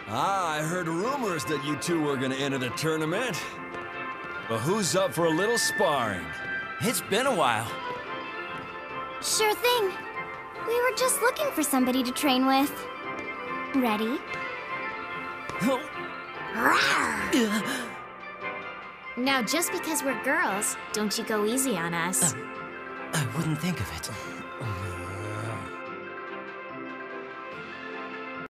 Ah, I heard rumors that you two were gonna enter the tournament. But who's up for a little sparring? It's been a while. Sure thing. We were just looking for somebody to train with. Ready? RAWR! Now, just because we're girls, don't you go easy on us. I wouldn't think of it.